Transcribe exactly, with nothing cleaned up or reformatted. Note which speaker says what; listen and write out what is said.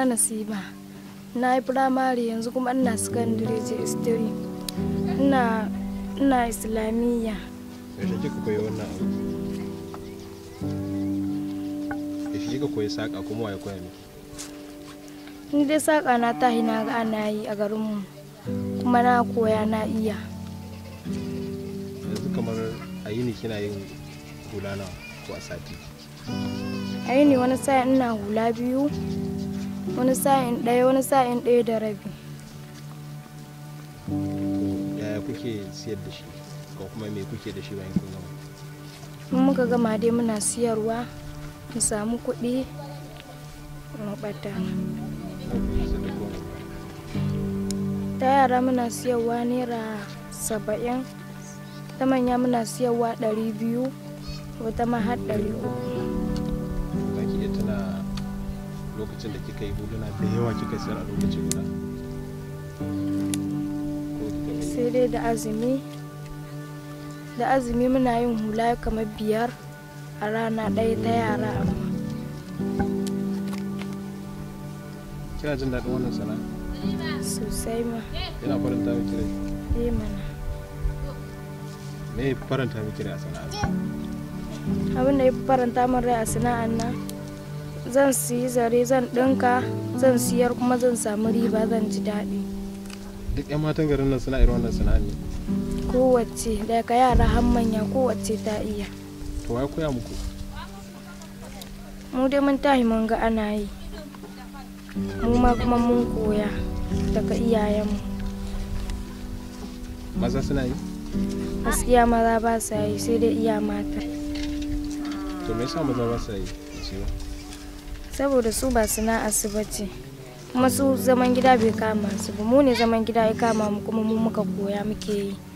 Speaker 1: Sunana Nasiba. Na yi firamare yanzu kuma ina secondary je history. Ina ina Islamiyya.
Speaker 2: Yaushe kika koyi wannan abu? Yaushe kika koyi saƙa kuma waye koya miki?
Speaker 1: Ni dai saƙa na tahi na ga ana yi a garinmu kuma na koya na iya.
Speaker 2: Yanzu kamar a yini kina yin hula nawa ko a sati?
Speaker 1: A yini wani sa'in ina hula biyu, wani sa'in ɗaya, wani sa'in ɗaya da rabi.
Speaker 2: Yaya kuke siyar da shi ko kuma me kuke da shi bayan kun gama?
Speaker 1: In muka gama dai muna siyarwa mu samu kuɗi mu ɓata. Ta yara muna siyarwa naira saba'in, ta manya muna siyarwa ɗari biyu, wata ma har ɗari uku.
Speaker 2: Za ki iya tuna lokacin da kika yi huluna da yawa kika sayar a lokaci guda?
Speaker 1: Sai dai da azumi. Da azumi muna yin hula kamar biyar a rana ɗaya ta yara amma.
Speaker 2: Kina jin daɗin wannan sana'a?
Speaker 1: Sosai ma.
Speaker 2: Yana faranta miki rai?
Speaker 1: Eh mana.
Speaker 2: Me ya faranta miki rai a sana'ar?
Speaker 1: Abin da ya faranta min rai a sana'ar nan, zan siyi zare zan ɗinka, zan siyar kuma zan samu riba zan ji daɗi.
Speaker 2: Duk 'yan matan garin nan suna irin wannan sana'a ne?
Speaker 1: Kowace daga yara har manya kowace ta iya.
Speaker 2: To wai koya muku?
Speaker 1: Mu dai mun tahi mun ga ana yi. Mu ma kuma mun koya daga iyayenmu.
Speaker 2: Maza suna yi?
Speaker 1: Gaskiya maza ba sa yi sai dai iya mata.
Speaker 2: To me yasa maza ba sa yi?
Speaker 1: Saboda su ba sana'a su bace. Kuma su zaman gida bai kama su ba. Mu ne zaman gida ya kama mu kuma mu muka koya muke yi.